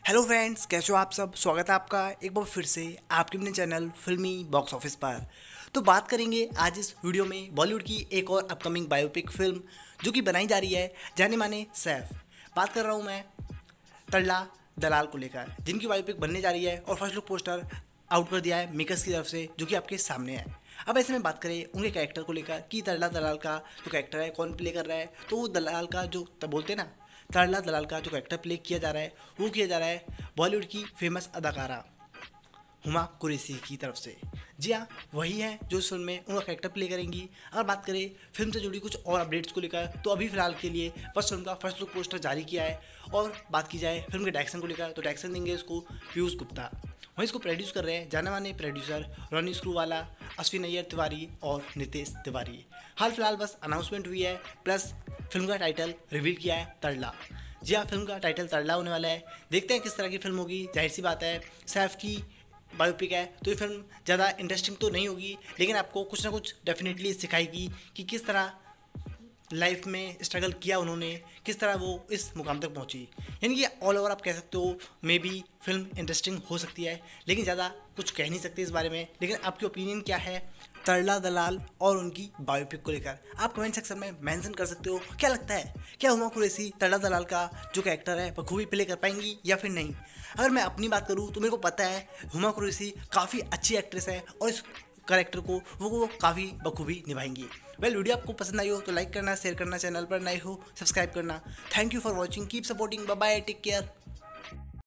Hello friends, कैसे हो आप सब। स्वागत है आपका एक बार फिर से आपके अपने चैनल फिल्मी बॉक्स ऑफिस पर। तो बात करेंगे आज इस वीडियो में बॉलीवुड की एक और अपकमिंग बायोपिक फिल्म जो कि बनाई जा रही है जाने माने सैफ। बात कर रहा हूँ मैं तल्ला दलाल को लेकर, जिनकी बायोपिक बनने जा रही है और फर्स्ट लुक पोस्टर आउट कर दिया है मेकर्स की तरफ से, जो कि आपके सामने है। अब ऐसे में बात करें उनके कैरेक्टर को लेकर कि तल्ला दलाल का जो कैरेक्टर है कौन प्ले कर रहा है, तो वो दलाल का जो बोलते हैं ना, तल्ला दलाल का जो कैरेक्टर प्ले किया जा रहा है वो किया जा रहा है बॉलीवुड की फेमस अदाकारा हुमा कुरैशी की तरफ से। जी हाँ, वही है जो इस फिल्म में उनका कैरेक्टर प्ले करेंगी। अगर बात करें फिल्म से जुड़ी कुछ और अपडेट्स को लेकर, तो अभी फिलहाल के लिए बस फिल्म का फर्स्ट लुक पोस्टर जारी किया है। और बात की जाए फिल्म के डायरेक्शन को लेकर, तो डायरेक्शन देंगे इसको पीयूष गुप्ता। वहीं इसको प्रोड्यूस कर रहे हैं जाने माने प्रोड्यूसर रॉनी स्क्रूवाला, अश्विन अय्यर तिवारी और नितेश तिवारी। हाल फिलहाल बस अनाउंसमेंट हुई है, प्लस फिल्म का टाइटल रिवील किया है तड़ला। जी हाँ, फिल्म का टाइटल तड़ला होने वाला है। देखते हैं किस तरह की फिल्म होगी। जाहिर सी बात है, सैफ की बायोपिक है तो ये फिल्म ज़्यादा इंटरेस्टिंग तो नहीं होगी, लेकिन आपको कुछ ना कुछ डेफिनेटली सिखाएगी कि किस तरह लाइफ में स्ट्रगल किया उन्होंने, किस तरह वो इस मुकाम तक पहुंची। यानी कि ऑल ओवर आप कह सकते हो मे बी फिल्म इंटरेस्टिंग हो सकती है, लेकिन ज़्यादा कुछ कह नहीं सकते इस बारे में। लेकिन आपकी ओपिनियन क्या है तरला दलाल और उनकी बायोपिक को लेकर, आप कमेंट सेक्शन में मेंशन कर सकते हो। क्या लगता है, क्या हुमा कुरैशी तरला दलाल का जो कैरेक्टर है बखूबी प्ले कर पाएंगी या फिर नहीं। अगर मैं अपनी बात करूँ तो मेरे को पता है हुमा कुरैशी काफ़ी अच्छी एक्ट्रेस है और इस करेक्टर को वो काफ़ी बखूबी निभाएंगी। वीडियो आपको पसंद आई हो तो लाइक करना, शेयर करना, चैनल पर नए हो सब्सक्राइब करना। Thank you for watching, keep supporting, bye bye, take care.